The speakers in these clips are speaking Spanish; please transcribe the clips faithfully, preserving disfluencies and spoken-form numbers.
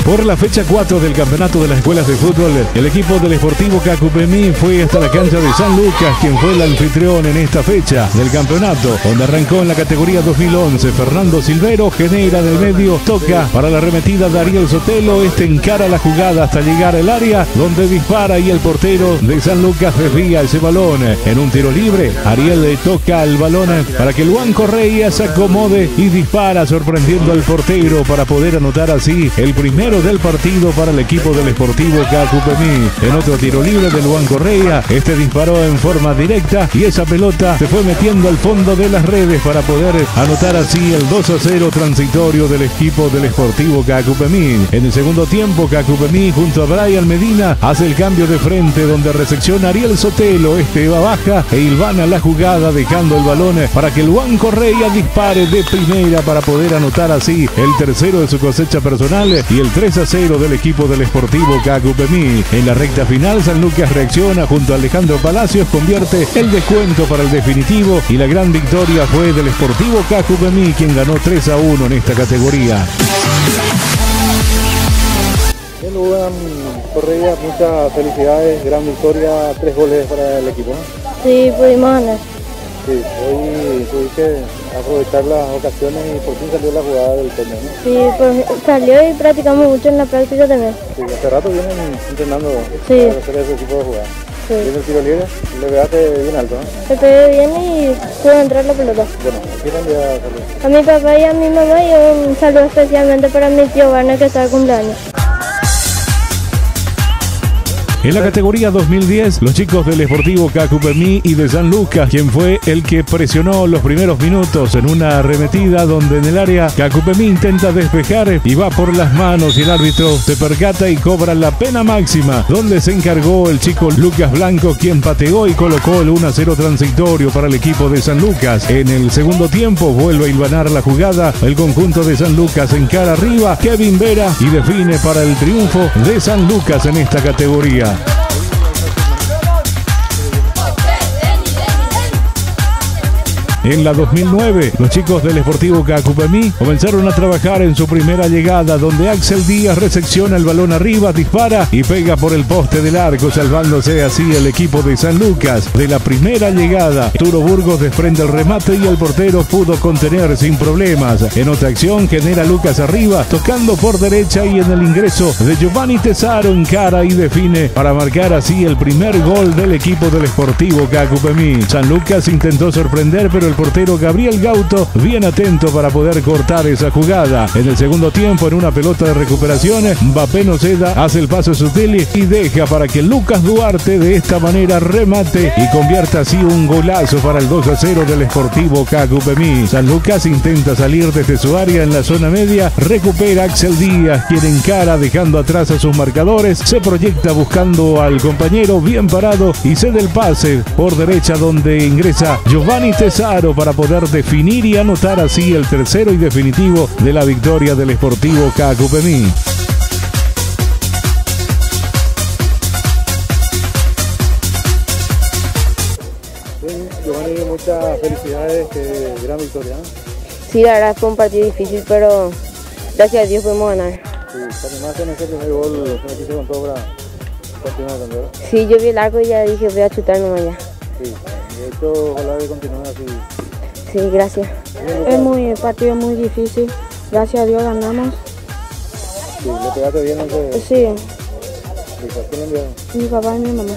Por la fecha cuatro del campeonato de las escuelas de fútbol, el equipo del Sportivo Cacupemí fue hasta la cancha de San Lucas, quien fue el anfitrión en esta fecha del campeonato, donde arrancó en la categoría dos mil once. Fernando Silvero genera del medio, toca para la arremetida de Ariel Sotelo. Este encara la jugada hasta llegar al área, donde dispara y el portero de San Lucas desvía ese balón. En un tiro libre, Ariel le toca el balón para que Luan Correa se acomode y dispara, sorprendiendo al portero para poder anotar así el primero del partido para el equipo del Sportivo Cacupemí. En otro tiro libre de Luan Correa, este disparó en forma directa y esa pelota se fue metiendo al fondo de las redes para poder anotar así el dos a cero transitorio del equipo del Sportivo Cacupemí. En el segundo tiempo, Cacupemí junto a Brian Medina hace el cambio de frente, donde recepciona Ariel Sotelo. Este va baja e hilvana la jugada, dejando el balón para que Luan Correa dispare de primera para poder anotar así el tercero de su cosecha personal y el tres a cero del equipo del Sportivo Cacupemí. En la recta final, San Lucas reacciona junto a Alejandro Palacios, convierte el descuento para el definitivo y la gran victoria fue del Sportivo Cacupemí, quien ganó tres a uno en esta categoría. Bien, Luan Correa, muchas felicidades, gran victoria, tres goles para el equipo. Sí, pudimos ganar. Sí, hoy tuviste aprovechar las ocasiones y por fin salió la jugada del torneo, ¿no? Sí, pues salió y practicamos mucho en la práctica también. Sí, hace rato vienen entrenando sí. para hacer ese tipo de jugadas. Sí. Viene el tiro libre, le pegaste bien alto, ¿no? Se pegué bien y pudo entrar la pelota. Bueno, aquí también saludos. A mi papá y a mi mamá y un saludo especialmente para mi tío Barna, que está de cumpleaños. En la categoría dos mil diez, los chicos del Sportivo Cacupemí y de San Lucas, quien fue el que presionó los primeros minutos en una arremetida donde en el área Cacupemí intenta despejar y va por las manos y el árbitro se percata y cobra la pena máxima, donde se encargó el chico Lucas Blanco, quien pateó y colocó el uno a cero transitorio para el equipo de San Lucas. En el segundo tiempo vuelve a hilvanar la jugada, el conjunto de San Lucas encara arriba, Kevin Vera y define para el triunfo de San Lucas en esta categoría. En la dos mil nueve, los chicos del Sportivo Cacupemí comenzaron a trabajar en su primera llegada, donde Axel Díaz recepciona el balón arriba, dispara y pega por el poste del arco, salvándose así el equipo de San Lucas de la primera llegada. Turo Burgos desprende el remate y el portero pudo contener sin problemas. En otra acción genera Lucas arriba, tocando por derecha y en el ingreso de Giovanni Tesaro encara y define para marcar así el primer gol del equipo del Sportivo Cacupemí. San Lucas intentó sorprender, pero el portero Gabriel Gauto bien atento para poder cortar esa jugada. En el segundo tiempo, en una pelota de recuperación, Mbappé Noceda hace el paso sutil y deja para que Lucas Duarte de esta manera remate y convierta así un golazo para el dos a cero del Sportivo Cacupemí. San Lucas intenta salir desde su área en la zona media, recupera Axel Díaz, quien encara dejando atrás a sus marcadores, se proyecta buscando al compañero bien parado y cede el pase por derecha, donde ingresa Giovanni Tesaro para poder definir y anotar así el tercero y definitivo de la victoria del Sportivo Cacupemí. Bien, Giovanni, muchas felicidades, que gran victoria. Sí, la verdad fue un partido difícil, pero gracias a Dios pudimos ganar. Sí, ¿te animaste en ese primer gol? ¿Se metiste con todo para continuar con todo? Sí, yo vi el arco y ya dije voy a chutar nomás ya. Sí, de hecho, ojalá que continúe así. Sí, gracias. Es muy partido muy difícil. Gracias a Dios ganamos. Sí, ¿le pegaste bien ese? Sí. ¿Quién envió? Mi papá y mi mamá.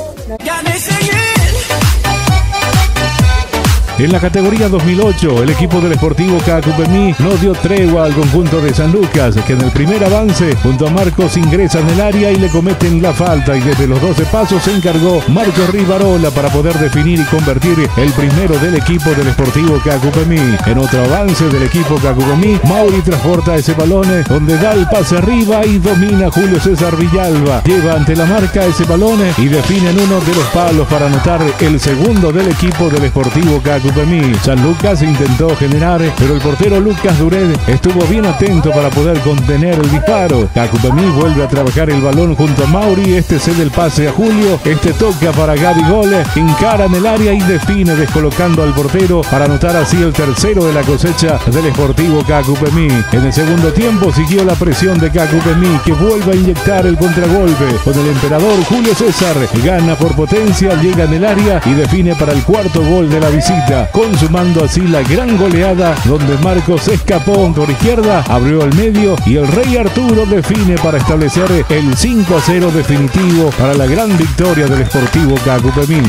En la categoría dos mil ocho, el equipo del Sportivo Cacupemí no dio tregua al conjunto de San Lucas, que en el primer avance junto a Marcos ingresan en el área y le cometen la falta, y desde los doce pasos se encargó Marcos Rivarola para poder definir y convertir el primero del equipo del Sportivo Cacupemí. En otro avance del equipo Cacupemí, Mauri transporta ese balón donde da el pase arriba y domina Julio César Villalba. Lleva ante la marca ese balón y define en uno de los palos para anotar el segundo del equipo del Sportivo Cacupemí. Cacupemí. San Lucas intentó generar, pero el portero Lucas Duret estuvo bien atento para poder contener el disparo. Cacupemí vuelve a trabajar el balón junto a Mauri. Este cede el pase a Julio. Este toca para Gaby Gole. Encara en el área y define descolocando al portero para anotar así el tercero de la cosecha del Sportivo Cacupemí. En el segundo tiempo siguió la presión de Cacupemí, que vuelve a inyectar el contragolpe con el emperador Julio César. Gana por potencia, llega en el área y define para el cuarto gol de la visita, consumando así la gran goleada donde Marcos escapó por izquierda, abrió el medio y el Rey Arturo define para establecer el cinco a cero definitivo para la gran victoria del Sportivo Cacupemí.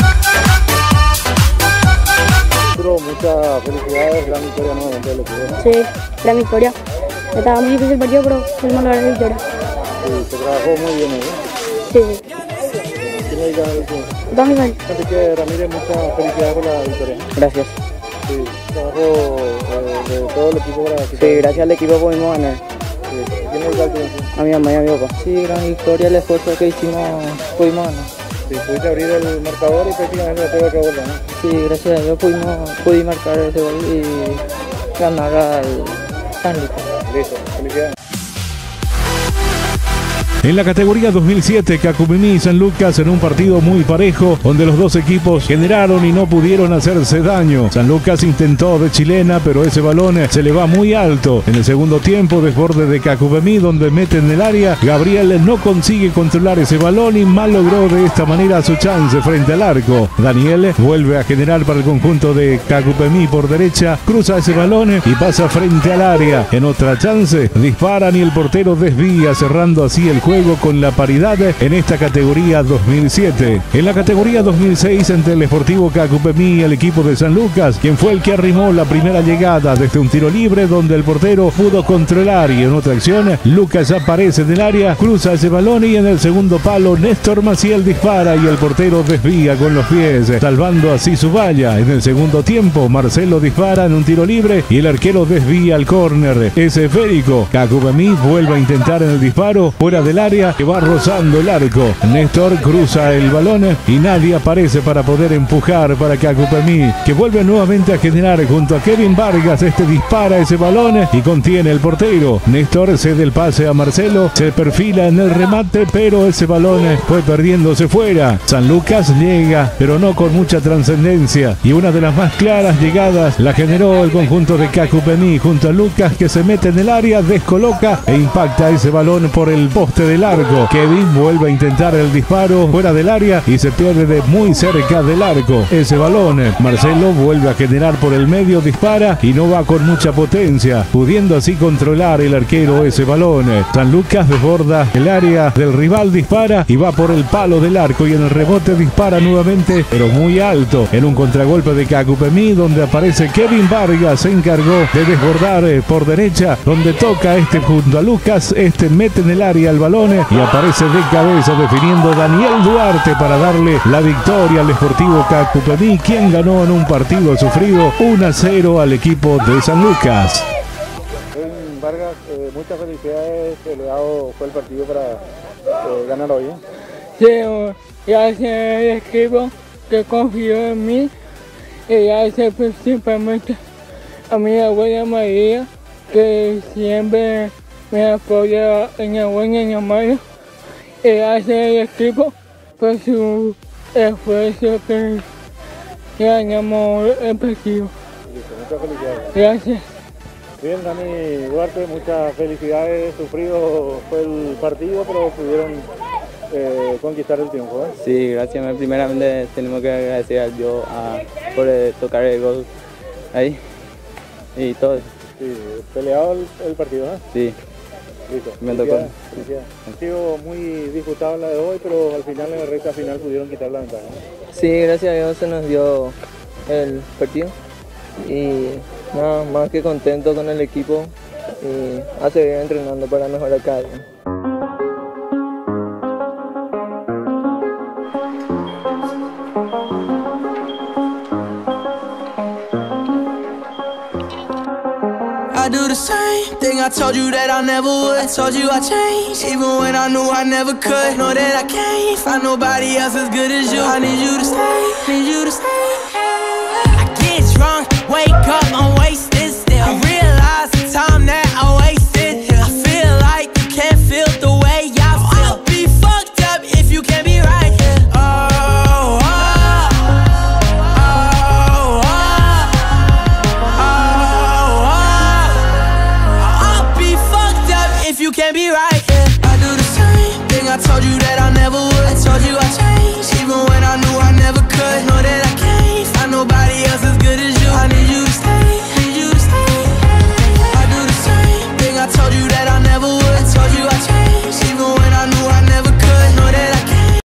Muchas felicidades, gran victoria nuevamente del equipo. Sí, gran victoria. Estaba muy difícil el partido, pero pudimos lograr la victoria. Sí, se trabajó muy bien, ¿eh? Sí, sí. ¿Quién es el ganador del equipo? Don Miguel. Así que Ramírez, muchas felicidades por la victoria. Gracias. Sí, trabajo eh, de todo el equipo para... Sí, gracias al equipo pudimos ganar. Sí. ¿Quién es el ganador del equipo? A mi mamá y a mi papá. Sí, gran victoria, el esfuerzo que hicimos, pudimos ganar. Sí, pudiste abrir el marcador y prácticamente la pega que bola, ¿no? Sí, gracias a Dios pudimos, pudimos marcar ese gol y ganar al San Lucas. Listo, felicidades. En la categoría dos mil siete, Cacupemí y San Lucas en un partido muy parejo, donde los dos equipos generaron y no pudieron hacerse daño. San Lucas intentó de chilena, pero ese balón se le va muy alto. En el segundo tiempo, desborde de Cacupemí, donde mete en el área. Gabriel no consigue controlar ese balón y mal logró de esta manera su chance frente al arco. Daniel vuelve a generar para el conjunto de Cacupemí por derecha, cruza ese balón y pasa frente al área. En otra chance, disparan y el portero desvía, cerrando así el juego con la paridad en esta categoría dos mil siete. En la categoría dos mil seis, entre el Sportivo Cacupemí y el equipo de San Lucas, quien fue el que arrimó la primera llegada desde un tiro libre donde el portero pudo controlar, y en otra acción Lucas aparece en el área, cruza ese balón y en el segundo palo Néstor Maciel dispara y el portero desvía con los pies, salvando así su valla. En el segundo tiempo Marcelo dispara en un tiro libre y el arquero desvía al córner. Es esférico. Cacupemí vuelve a intentar en el disparo fuera del área que va rozando el arco. Néstor cruza el balón y nadie aparece para poder empujar para Cacupemí, que vuelve nuevamente a generar junto a Kevin Vargas. Este dispara ese balón y contiene el portero. Néstor cede el pase a Marcelo, se perfila en el remate, pero ese balón fue perdiéndose fuera. San Lucas llega, pero no con mucha trascendencia, y una de las más claras llegadas la generó el conjunto de Cacupemí junto a Lucas, que se mete en el área, descoloca e impacta ese balón por el poste del arco. Kevin vuelve a intentar el disparo fuera del área y se pierde de muy cerca del arco ese balón. Marcelo vuelve a generar por el medio, dispara y no va con mucha potencia, pudiendo así controlar el arquero ese balón. San Lucas desborda el área del rival, dispara y va por el palo del arco, y en el rebote dispara nuevamente, pero muy alto, en un contragolpe de Cacupemí donde aparece Kevin Vargas. Se encargó de desbordar por derecha, donde toca este junto a Lucas, este mete en el área el balón y aparece de cabeza definiendo Daniel Duarte para darle la victoria al Sportivo Cacupemí, quien ganó en un partido sufrido uno a cero al equipo de San Lucas. Kevin Vargas, eh, muchas felicidades, peleado fue el partido para eh, ganar hoy. ¿eh? Sí, gracias al equipo que confió en mí, y gracias principalmente a mi abuela María, que siempre me apoya en el buen y en el malo, y gracias al equipo por su esfuerzo que ganamos el partido. Muchas felicidades. Gracias. Bien, Dani Duarte, muchas felicidades. Sufrido fue el partido, pero pudieron eh, conquistar el triunfo. ¿eh? Sí, gracias. Primeramente tenemos que agradecer a Dios a, por eh, tocar el gol ahí y todo. Sí, peleado el, el partido, ¿eh? Sí. Listo. Me tocó. Ha sido muy disputado la de hoy, pero al final, en la recta final, pudieron quitar la ventaja. Sí, gracias a Dios se nos dio el partido y nada más que contento con el equipo y a seguir entrenando para mejorar cada día. I do the same thing I told you that I never would. I told you I changed, even when I knew I never could. Know that I can't find nobody else as good as you. I need you to stay, need you to stay. I get wake up, I'm wasted still. I realize the time that I wasted here. I feel like you can't feel the way I feel. I'll be fucked up if you can't be right here. Oh, oh, oh, oh, oh, oh. I'll be fucked up if you can't be right here. I do the same thing I told you that I never would. I told you I changed, even when I knew I never could. No,